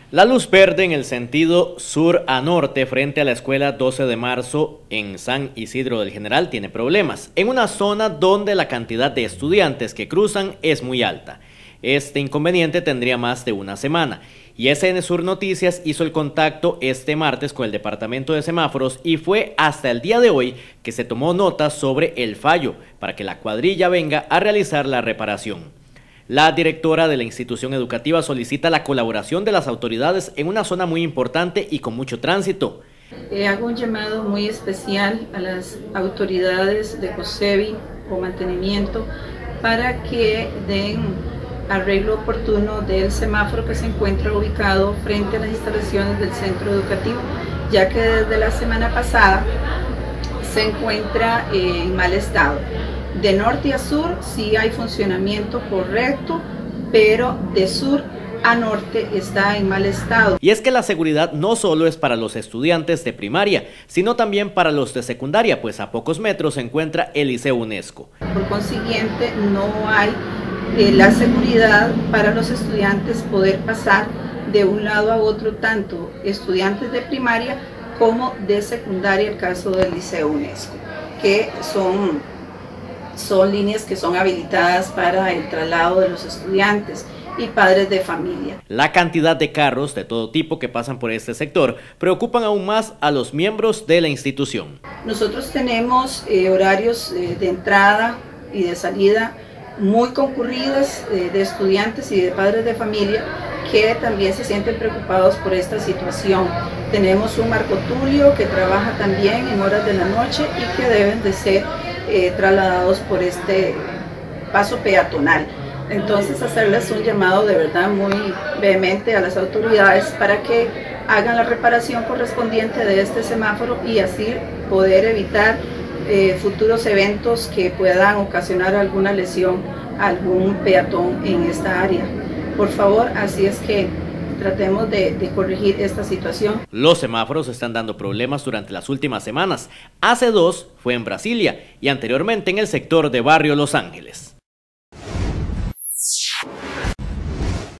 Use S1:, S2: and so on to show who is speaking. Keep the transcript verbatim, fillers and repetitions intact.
S1: La luz verde en el sentido sur a norte frente a la escuela doce de marzo en San Isidro del General tiene problemas, en una zona donde la cantidad de estudiantes que cruzan es muy alta. Este inconveniente tendría más de una semana y S N Sur Noticias hizo el contacto este martes con el departamento de semáforos y fue hasta el día de hoy que se tomó nota sobre el fallo para que la cuadrilla venga a realizar la reparación. La directora de la institución educativa solicita la colaboración de las autoridades en una zona muy importante y con mucho tránsito.
S2: Eh, hago un llamado muy especial a las autoridades de COSEBI o mantenimiento para que den arreglo oportuno del semáforo que se encuentra ubicado frente a las instalaciones del centro educativo, ya que desde la semana pasada se encuentra eh, en mal estado. De norte a sur sí hay funcionamiento correcto, pero de sur a norte está en mal estado.
S1: Y es que la seguridad no solo es para los estudiantes de primaria, sino también para los de secundaria, pues a pocos metros se encuentra el Liceo UNESCO.
S2: Por consiguiente, no hay eh, la seguridad para los estudiantes poder pasar de un lado a otro, tanto estudiantes de primaria como de secundaria, el caso del Liceo UNESCO, que son... son líneas que son habilitadas para el traslado de los estudiantes y padres de familia.
S1: La cantidad de carros de todo tipo que pasan por este sector preocupan aún más a los miembros de la institución.
S2: Nosotros tenemos eh, horarios eh, de entrada y de salida muy concurridos eh, de estudiantes y de padres de familia que también se sienten preocupados por esta situación. Tenemos un Marco Tulio que trabaja también en horas de la noche y que deben de ser Eh, trasladados por este paso peatonal. Entonces hacerles un llamado de verdad muy vehemente a las autoridades para que hagan la reparación correspondiente de este semáforo y así poder evitar eh, futuros eventos que puedan ocasionar alguna lesión a algún peatón en esta área. Por favor, así es que tratemos de, de corregir esta situación.
S1: Los semáforos están dando problemas durante las últimas semanas. Hace dos fue en Brasilia y anteriormente en el sector de Barrio Los Ángeles.